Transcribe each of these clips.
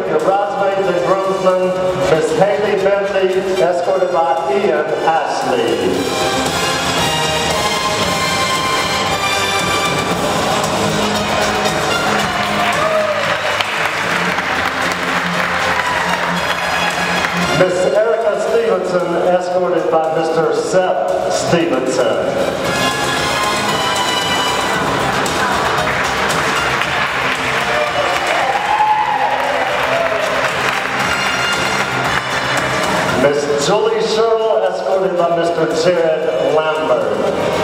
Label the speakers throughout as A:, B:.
A: with your bridesmaids and groomsmen, Miss Haley Bentley, escorted by Ian Ashley. Miss Erica Stevenson, escorted by Mr. Seth Stevenson. Miss Julie Sherrill, escorted by Mr. Jared Lambert.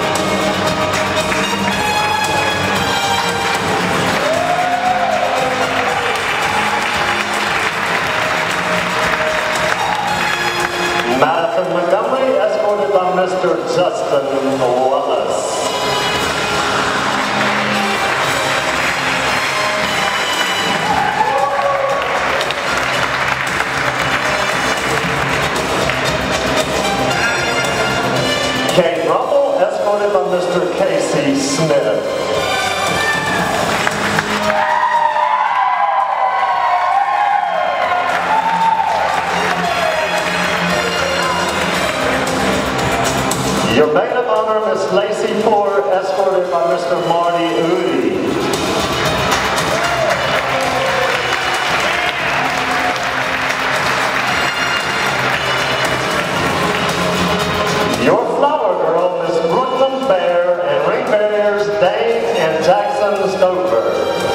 A: Madison Montgomery, escorted by Mr. Justin Wallace. Kate Russell, escorted by Mr. Casey Smith. Your maid of honor, Miss Lacey Ford, escorted by Mr. Marty Udi. Your flower girl, Miss Brooklyn Bear, and ring bearers Dane and Jackson Stover.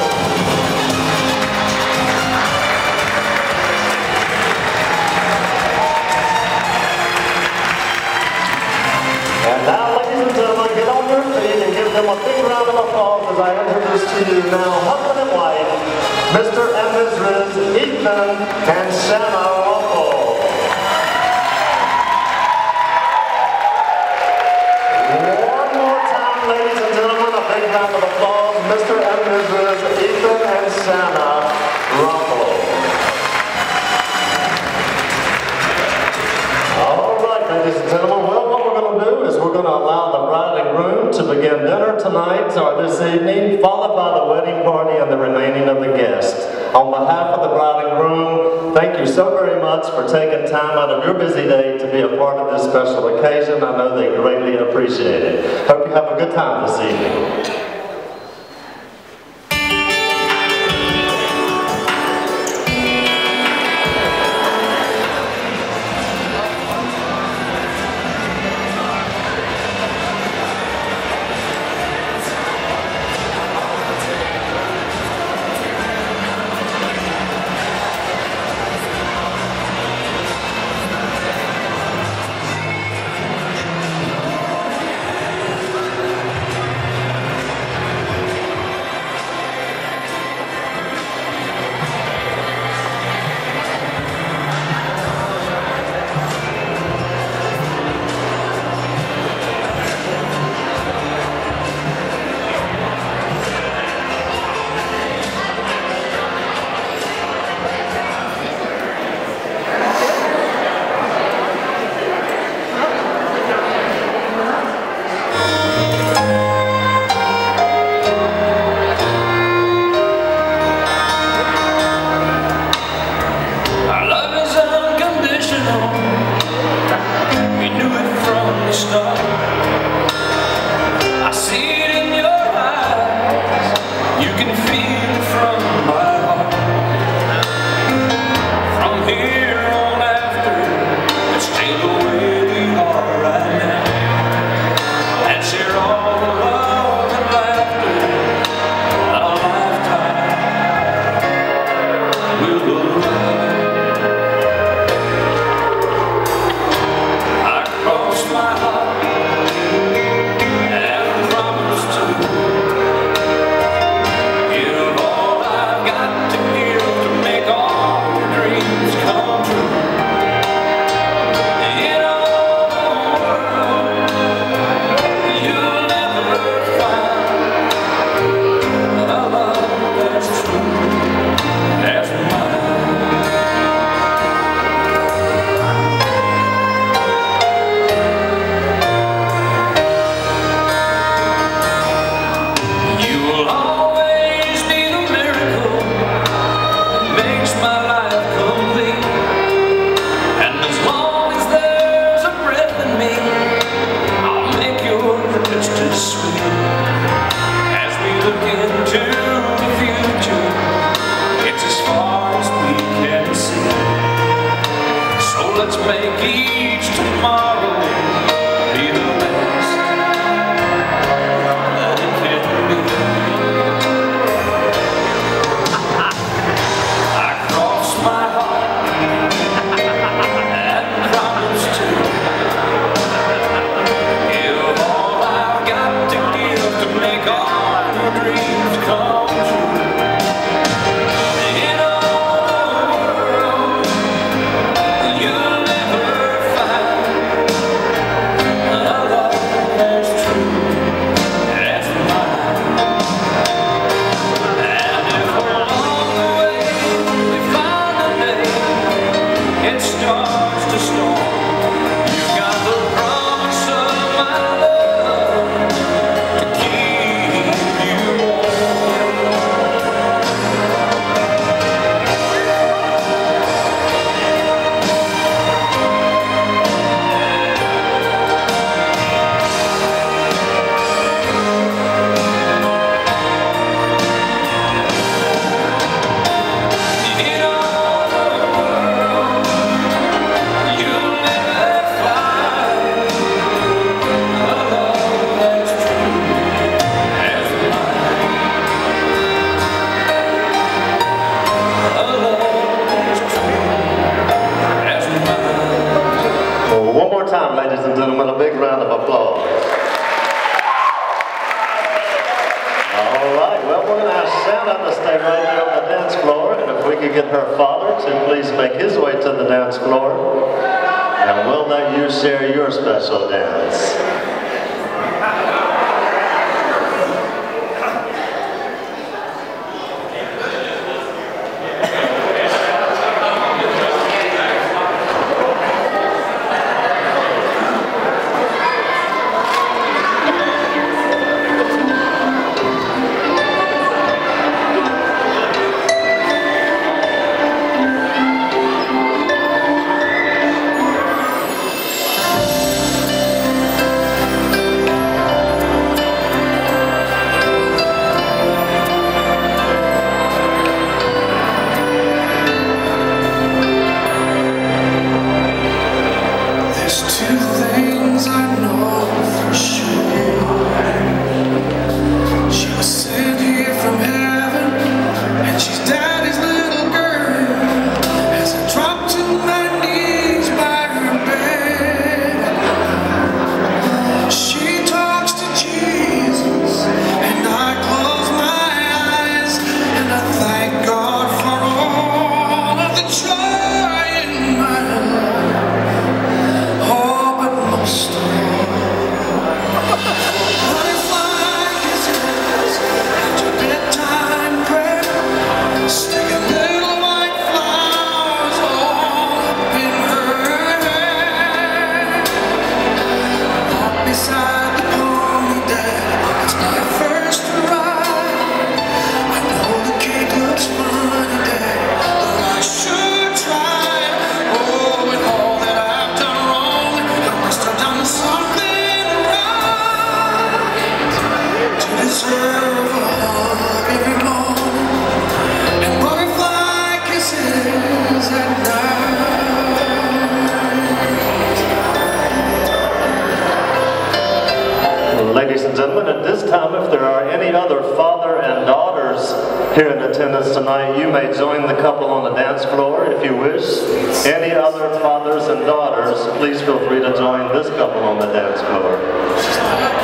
A: And now, ladies and gentlemen, get on your feet and give them a big round of applause as I introduce to you now husband and wife, Mr. and Mrs. Ethan and Shanna Ruffle. One more time, ladies and gentlemen, a big round of applause, Mr. and Mrs. Ethan and Shanna Ruffle. All right, ladies and gentlemen, well, what we're going to do is we're going to allow the bride and groom to begin dinner tonight or this evening, followed by the wedding party and the remaining of the guests. On behalf of the bride and groom, thank you so very much for taking time out of your busy day to be a part of this special occasion. I know they greatly appreciate it. Hope you have a good time this evening. get her father to please make his way to the dance floor, and we'll let you share your special dance. Ladies and gentlemen, at this time, if there are any other father and daughters here in attendance tonight, you may join the couple on the dance floor if you wish. Any other fathers and daughters, please feel free to join this couple on the dance floor.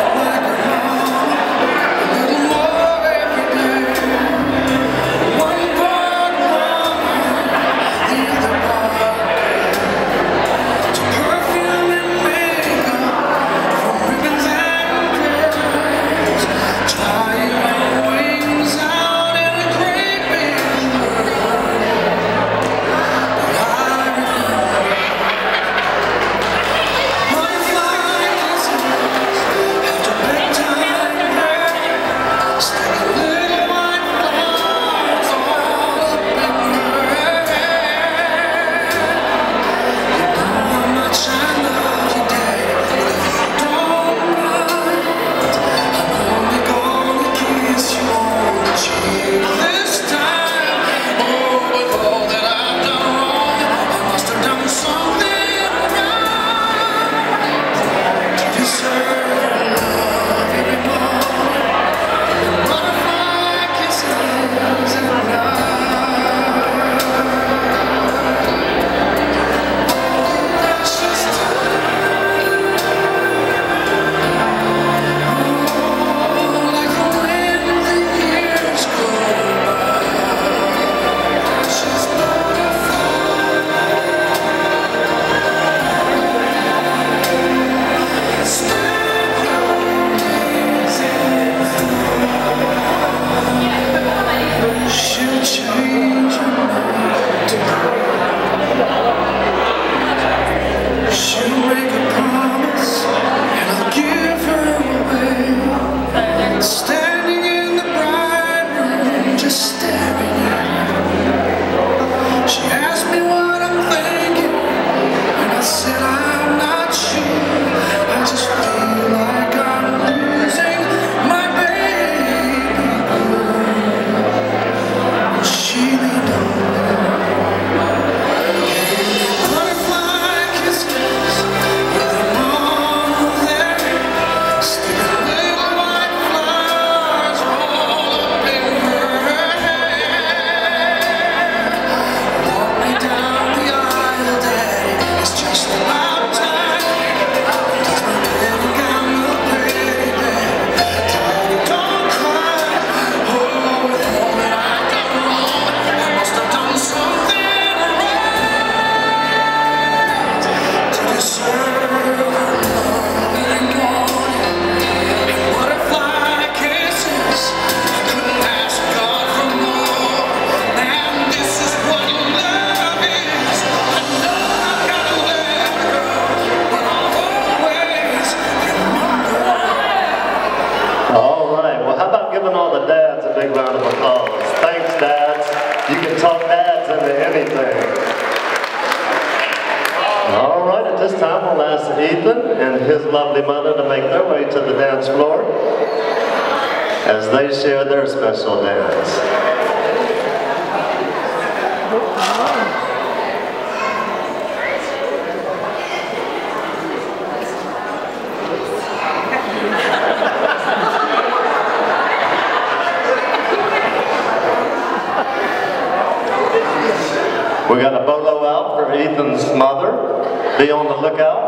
A: Ethan and his lovely mother to make their way to the dance floor as they share their special dance. We got a bolo out for Ethan's mother. Be on the lookout.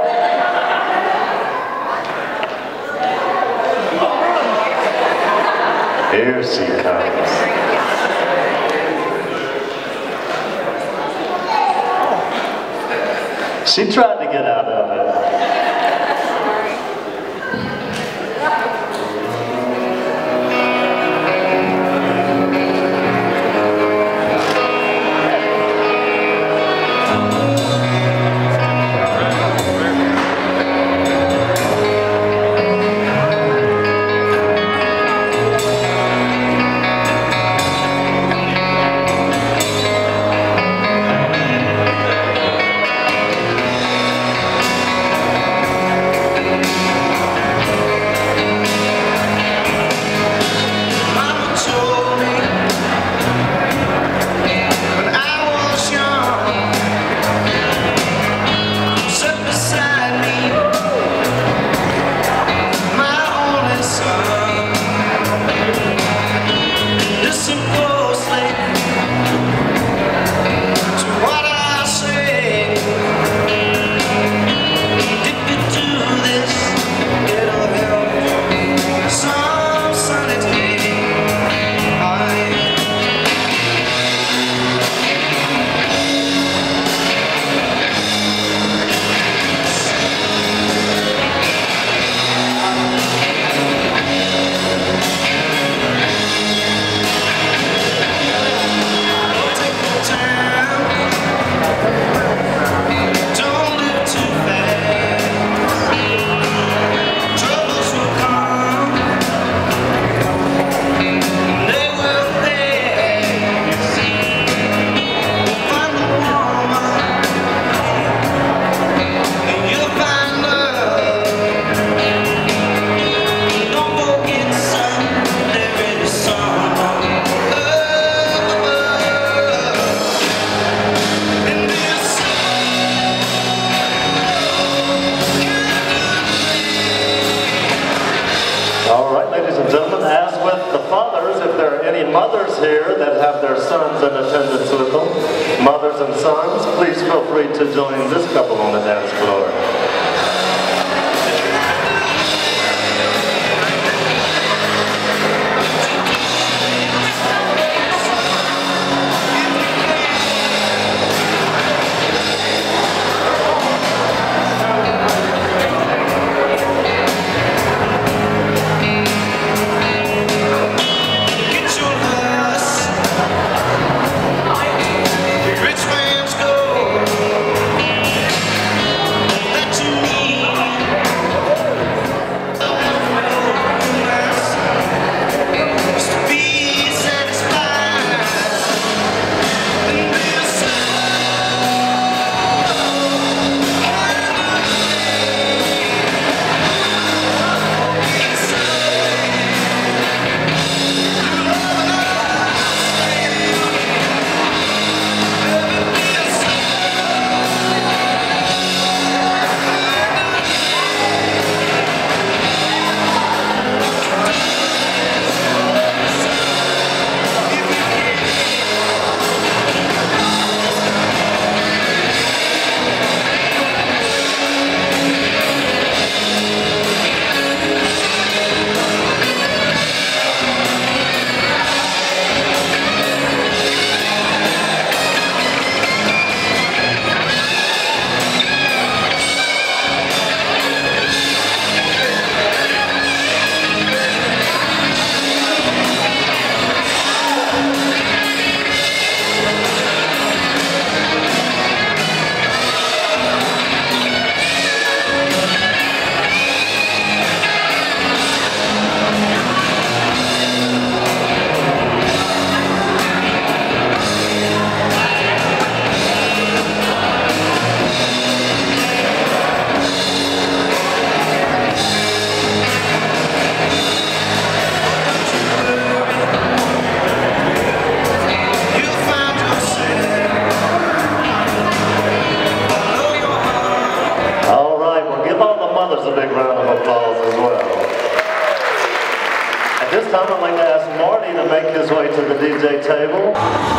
A: Here she comes. She tried to get out of it. Mothers here that have their sons in attendance with them. Mothers and sons, please feel free to join this couple on the dance floor.
B: Rich man's gold.
A: At this time, I'd like to ask Marty to make his way to the DJ table.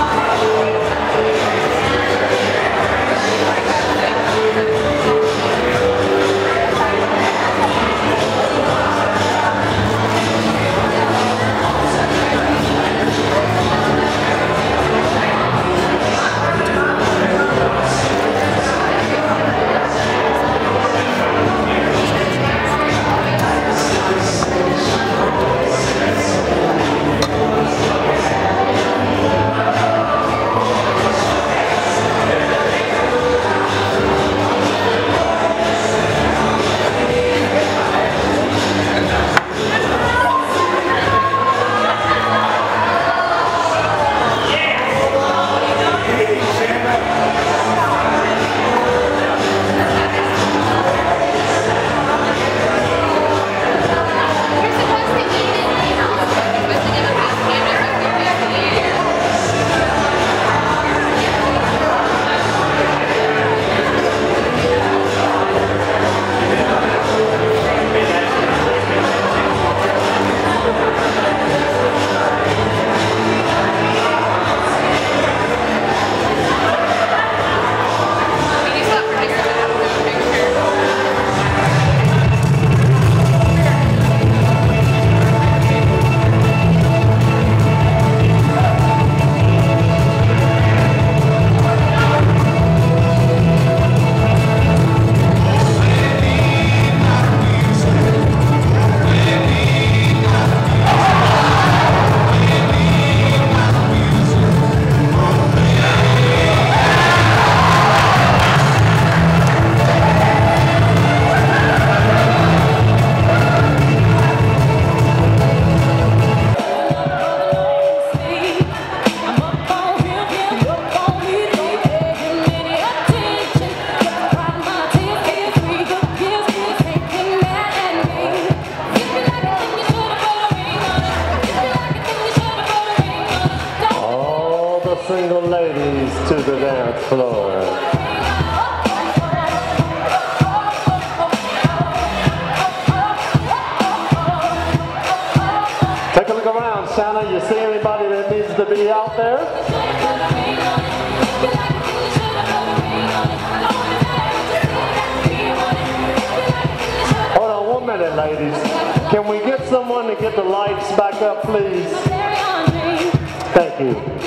A: Single ladies to the dance floor. Take a look around, Santa. You see anybody that needs to be out there? Hold on 1 minute, ladies. Can we get someone to get the lights back up, please? Thank you.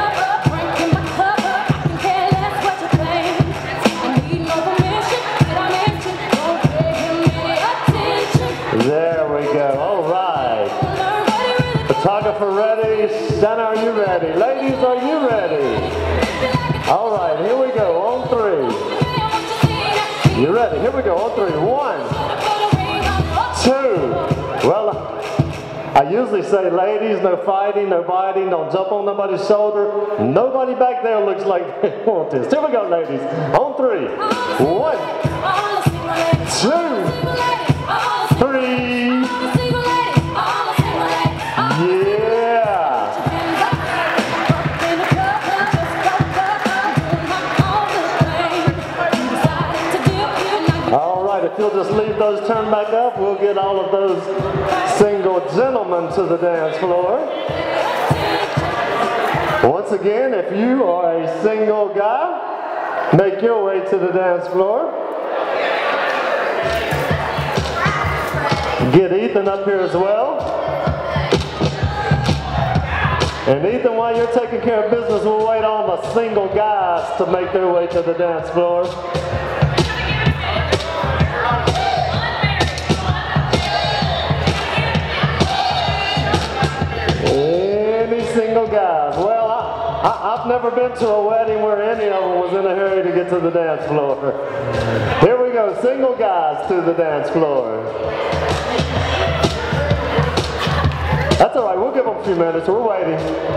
A: There we go. All right. Photographer ready. Santa, are you ready? Ladies, are you ready? All right, here we go. On 3. You ready? Here we go. On 3. 1, 2. Well, I usually say, ladies, no fighting, no biting, don't jump on nobody's shoulder. Nobody back there looks like they want this. Here we go, ladies. On 3. 1, 2. 3. Yeah. All right, if you'll just leave those turned back up, we'll get all of those single gentlemen to the dance floor. Once again, if you are a single guy, make your way to the dance floor. Get Ethan up here as well. And Ethan, while you're taking care of business, we'll wait on the single guys to make their way to the dance floor. Any single guys? Well, I've never been to a wedding where any of them was in a hurry to get to the dance floor. Here we go, single guys to the dance floor. That's all right, we'll give them a few minutes, we're waiting.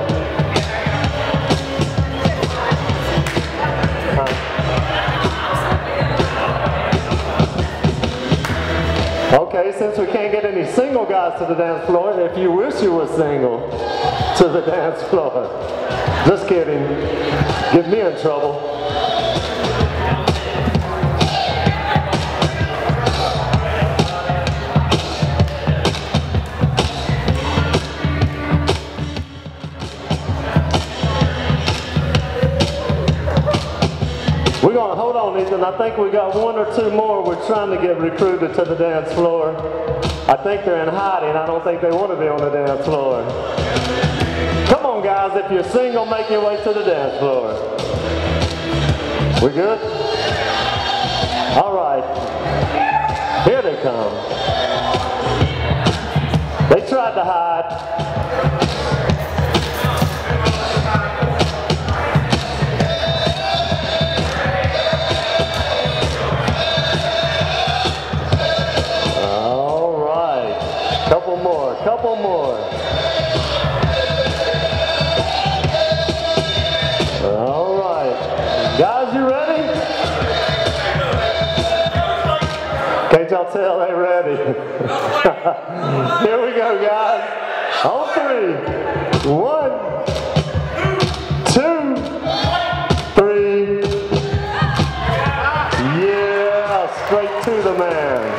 A: Okay, since we can't get any single guys to the dance floor, if you wish you were single, to the dance floor. Just kidding. Get me in trouble. on, Ethan. I think we got one or two more we're trying to get recruited to the dance floor. I think they're in hiding. I don't think they want to be on the dance floor. Come on, guys. If you're single, make your way to the dance floor. We good? All right. Here they come. They tried to hide. Couple more. All right. Guys, you ready? Can't y'all tell they ready? Here we go, guys. On 3. 1, 2, 3. Yeah, straight to the man.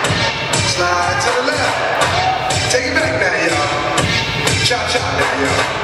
B: Cha-cha now, y'all.